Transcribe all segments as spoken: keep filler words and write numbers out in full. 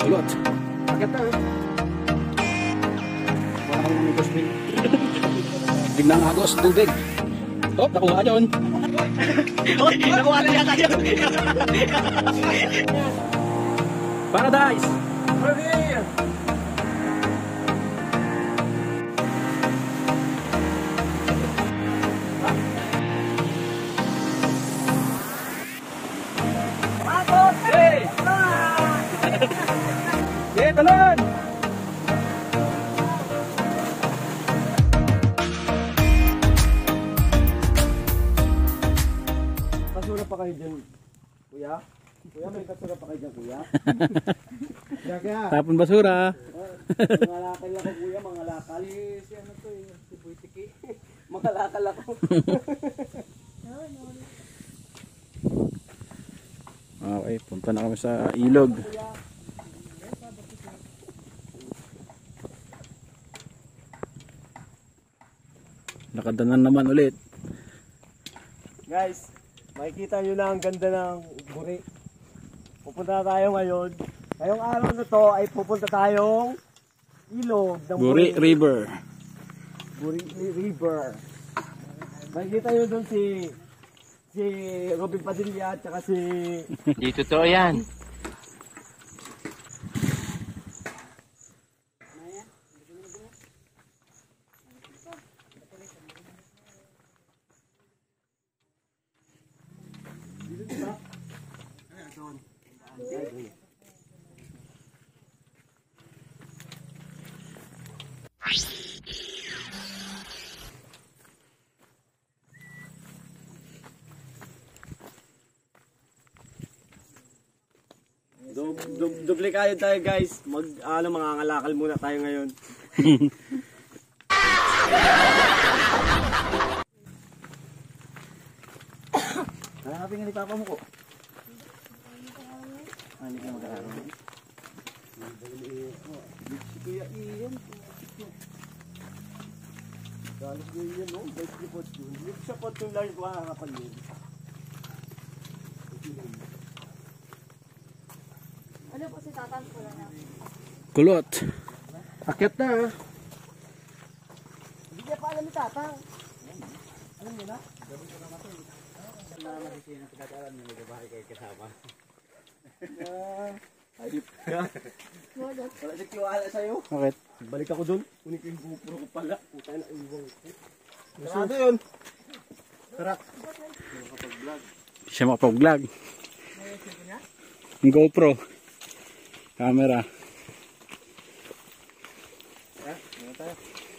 Kulot. Agad na. Wala kang umigos din. Biglang agos, tubig. Oh, nakuha yun. Uy, nakuha na yata yun. Paradise! Paradise! Okay, talon! Kasura pa kayo dyan, kuya? Kuya, may kasura pa kayo dyan, kuya? Kaya kaya. Tapon basura. Mga lakal ako, kuya, mga lakal. Si ano to eh, si Boy Tiki. Mga lakal ako. Okay, punta na kami sa ilog. Nakadanan naman ulit. Guys, makikita nyo na ang ganda ng buri. Pupunta na tayo ngayon. Ngayong araw na to ay pupunta tayong ilog ng Buri River. Buri River. Makikita nyo doon si si Robin Padilla at saka si... Di totoo yan. Dub, dub, duplikado tayo guys. Mag, ano, mga ngalakal muna tayo ngayon. Hanapin nga ni Papa mo ko. Ah, hindi ka mag-aaral. Si Kuya Ian. Galos ko yun, no? Best report yun. Yung sa pot yung lang makakapal yun. Ano po si Tatan? Wala na. Kulot. Akit na ha. Hindi niya pa alam ni Tatang. Alam niyo na? Ayop ka. Wala. Wala siya kiwala sa'yo. Bakit? Balik ako dun. Kunin ko yung GoPro ko pala. Puta na iwang ko. Sarado yun. Tara. Hindi siya makapag-vlog. Yung GoPro. Camera. Ha? Ano tayo?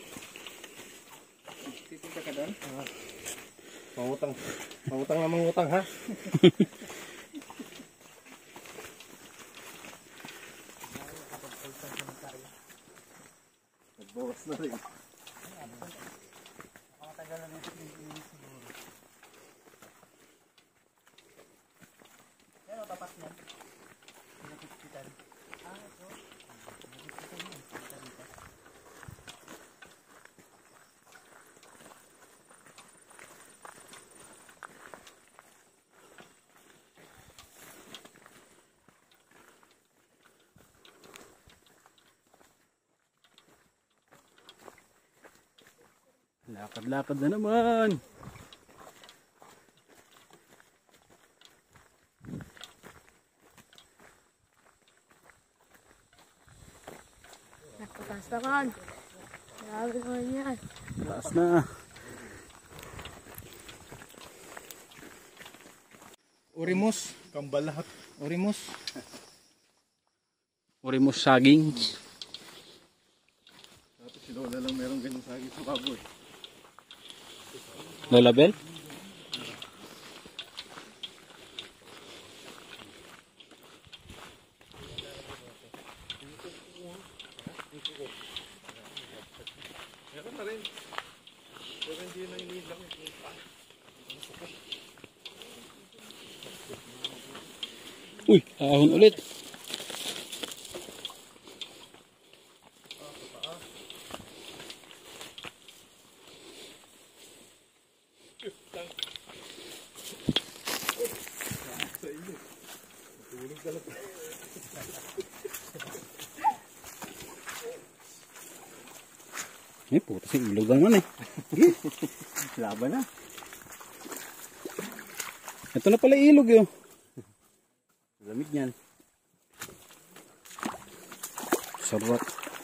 Titinta ka doon? Ah. Pangutang. Pangutang na mangutang ha? Nagbawas na rin. Lakad-lakad na naman. Nakataas naman. Grabe naman yan. Taas na. Urimus. Kambalahat. Urimus. Urimus saging. Tapos si Lola lang meron ganyan saging sa baboy. Lola Bell? Meron na rin. Pero hindi na inilang. Uy, ahon ulit. Eh, puto si ilog naman eh. Laban na. Ito na pala ilog yun. Lamig niyan. Sarap.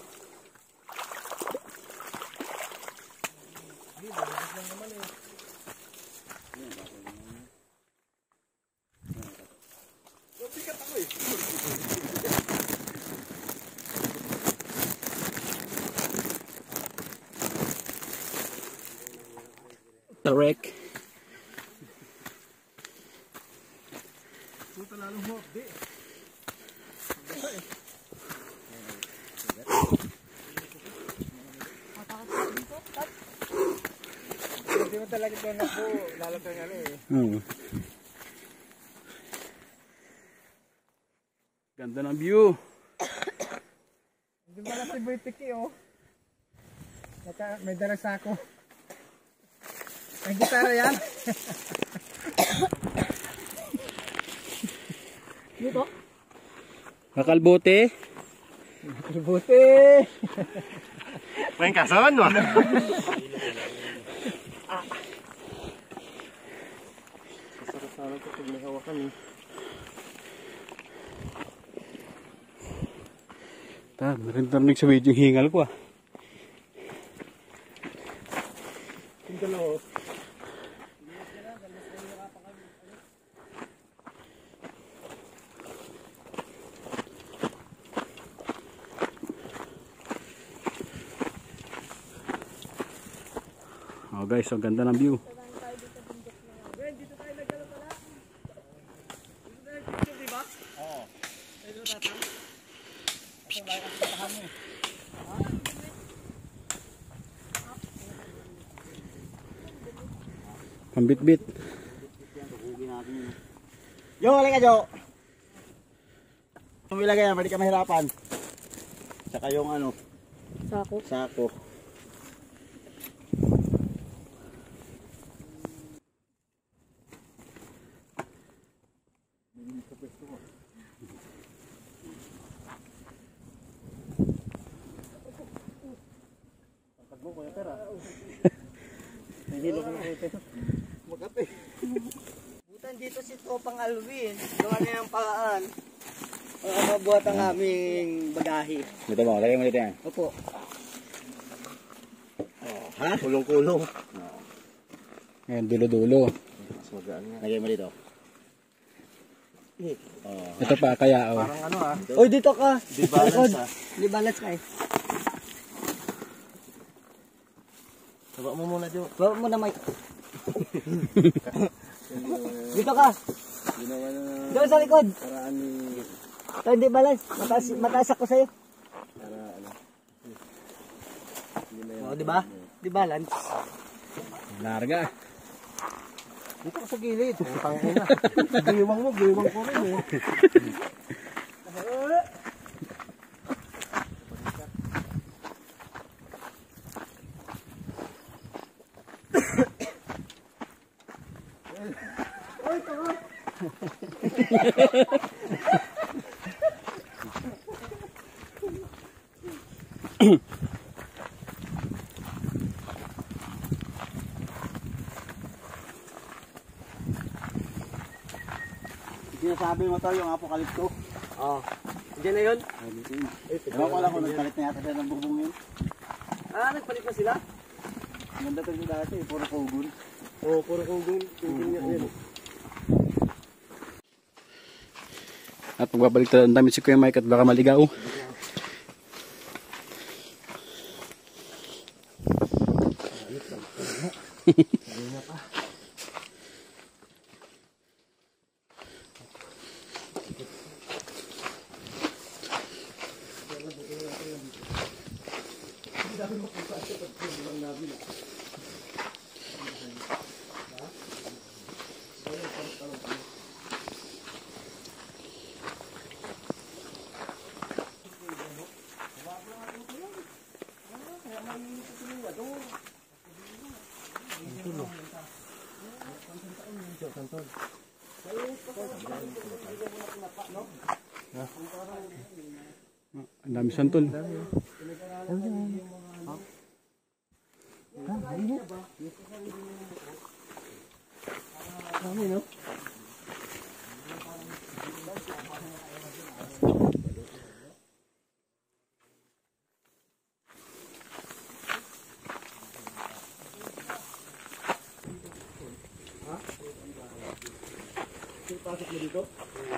Tarek. Puta lalong mo, di. Hindi mo talaga ito na po, lalapin nga eh. Hmm. Ganda ng view. Hindi mo lang si Boy Tiki oh. Naka, may dala sa ako. Ang gitara yan. Dito? Kakalbote. Kakalbote. Main kason mo. Sarap-sarap ko pag nahawakan eh. Ta, narinig sa video yung hingal ko ah. Yung dalawa. Oh guys, ang ganda ng view. Dito tayo nagdala pala. Dito tayo picture, di ba? Oo. Dito tatang. Ito lang ang katahan mo eh. Pambit-bit. Yo, halika Jo. Kung ilagay yan, hindi ka mahirapan. Saka yung ano, Sako. sako. Makati. Butan dito si Topang Alvin. Gawa niya ang paraan. Para mabuhat ang aming bagahe. Dito mo, lagay mo dito yan. Opo. Oh, ha? Kulong-kulong. Ngayon, dulo-dulo. Mas magaan nga. Lagay mo dito. Oh. Ito pa, kaya oh. Parang ano ah. Oy, dito ka. Di balance ah. Di balance ka eh. Baba mo muna dito. Baba mo na, Mike. Dito ka. Doon sa likod. Paraan ni... Ito, hindi balance. Mataas, mataas ako sa'yo. Para ano. O, di ba? Di balance. Larga. Dito ka sa gilid. Tangin na. Giwang mo, giwang ko rin eh. Sinasabi mo to yung apokalipto. Oo. Hindi na yun? Ewan ko lang kung nagpalit na yata sila ng bubong yun. Ah, nagpalit na sila? Ganda to yung dati, puro kugun. Oo, puro kugun. Yun. At magbabalik tayo ang damit si Kuya Mike at baka maligaw. Ang dami santol. Dami, no? Pasok mo dito?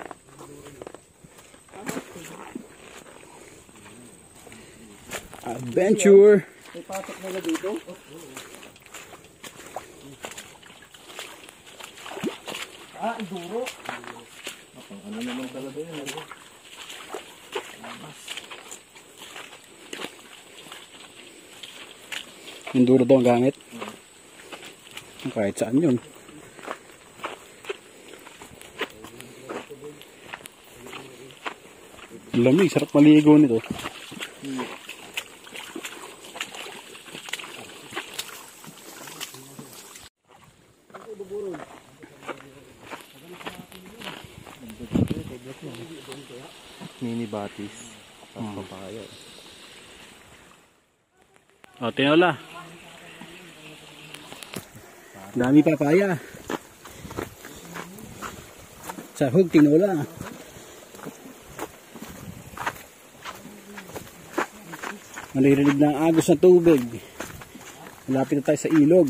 Adventure! May pasok nila dito? Ah, duro. Ano naman talaga yun? Yung duro daw ang gamit. Kahit saan yun. Lamig, sarap maligo nito. Mini batis. Tapos Hmm. papaya. O, tinola. Dami papaya. Sahog, tinola. Malirinig na ang agos ng tubig. Malapit na tayo sa ilog.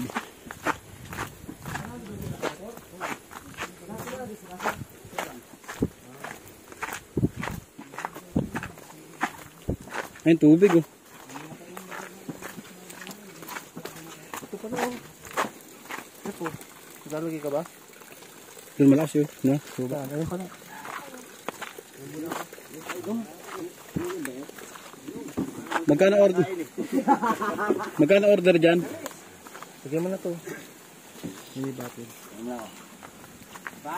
Ayun, tubig oh. Ito pa na oh. Ito. Lalagay ka ba? Doon malakas yun. No? Diba? Ayun ka na. Magkano order? Magkano order dyan? Lagyan mo na to. Mini batis. Ba?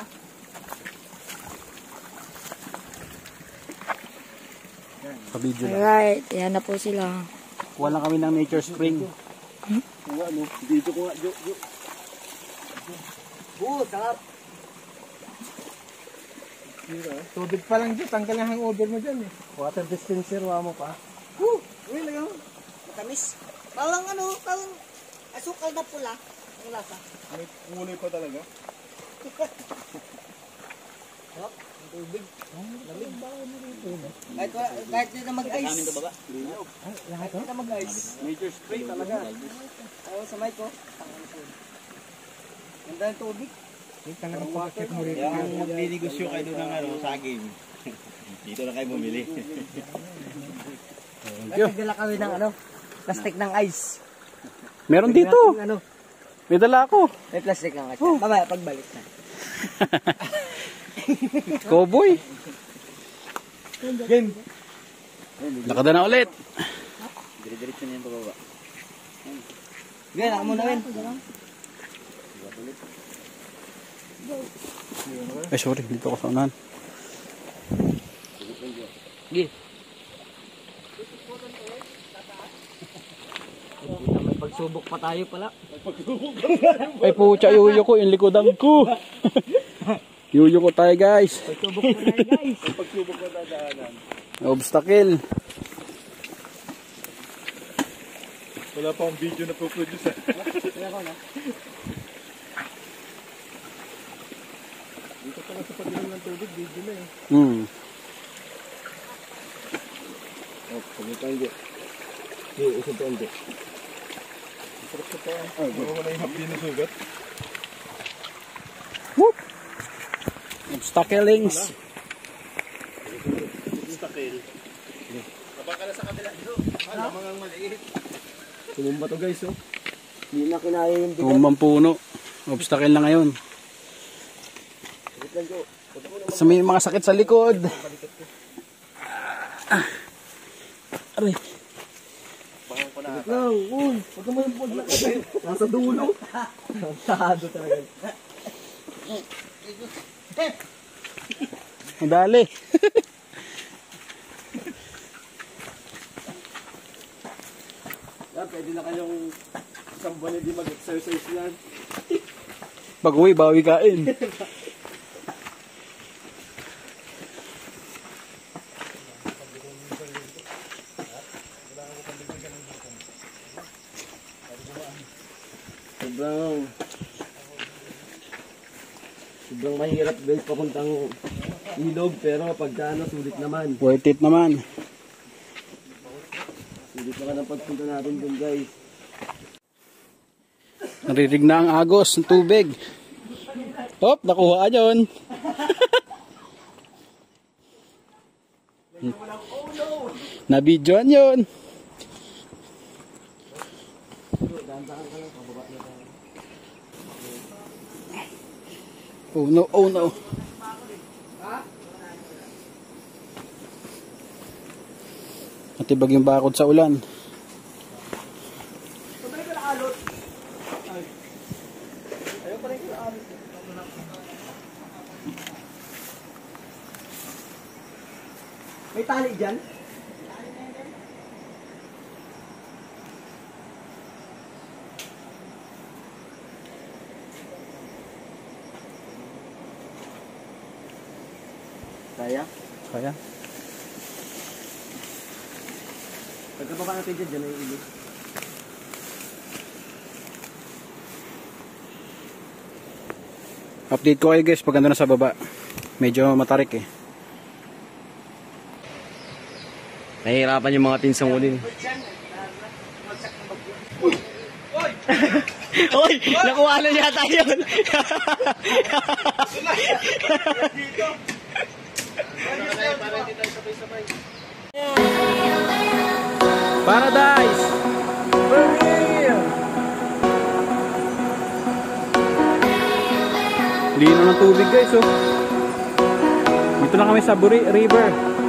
Sa video lang. Alright, yan na po sila. Kuha lang kami ng Nature Spring. Kuha no. Dito ko nga. Jo, jo. Oo, sarap. Tubig pa lang dyan. Tanggal na hangover mo dyan eh. Water dispenser, wa mo pa. Woo! Uy, lagaw. Matamis. Parang ano, parang asukal na pula. Ang lasa. May kulay pa talaga. Sarap. Ang tubig. Lamig. Kahit, wa- kahit di na mag-ice. Kahit di na mag-ice. Nature Spring talaga. Ayaw sa mic ko. Ganda yung tubig. Talagang pagkakit mo rin. Kung magninegosyo kayo doon ng ano, saging, dito na kayo bumili. Nagdala kami ng ano, plastic ng ice. Meron dito. Ano, May dala ako. may plastic ng ice. Mamaya, pagbalik na. Cowboy. Game. Nakada na ulit. Dire-diretso na yung pababa. Ganyan, ako muna rin. Ay, sorry. Dito ako sa unahan. May pagsubok pa tayo pala. Ay, pucha. Yuyo ko. Yung likodan ko. Yuyo ko tayo, guys. Pagsubok pa tayo, guys. Pagsubok ko dadaanan. Obstacle. Wala pa akong video na po-produce. Dito pala sa pag-inom ng tubig, video na eh. Hmm. Oh, pagkita hindi. Hindi, usap pa hindi. Sarap sa pa. Ah, baka wala yung hapdi na sugat. Whoop. Obstaclings. Obstacle. Kapag ka na sa kabila dito. Ah, lamang ang maliit. Tumumba to guys oh. Hindi na kinaya yung bigat. Tumambang puno. Obstacle na ngayon. Sa may mga sakit sa likod. Ah. Aray. Lang, uy, huwag ka malumpod na kasi. Nasa dulo. Tado talaga. Ang dali. Yan, pwede na kayong isang buwan hindi mag-exercise yan. Pag uwi, bawi kain. Sobrang... Sobrang mahirap guys papuntang ilog pero pagka ano, sulit naman. Worth it naman. Sulit naman ang pagpunta natin dun guys. Narinig na ang agos ng tubig. Hop, nakuha yun. Nabidyoan yun. Oh no, oh no. Matibag yung bakod sa ulan. May tali dyan? Kaya? Kaya? Pagkababa natin dyan, dyan ay ilig. Update ko kayo guys pag ando na sa baba. Medyo matarik eh. Nahihirapan yung mga pinsang ulin. Uy! Nakuha na yata yun! Paradise! Lino ng tubig guys oh. Dito na kami sa Buri River.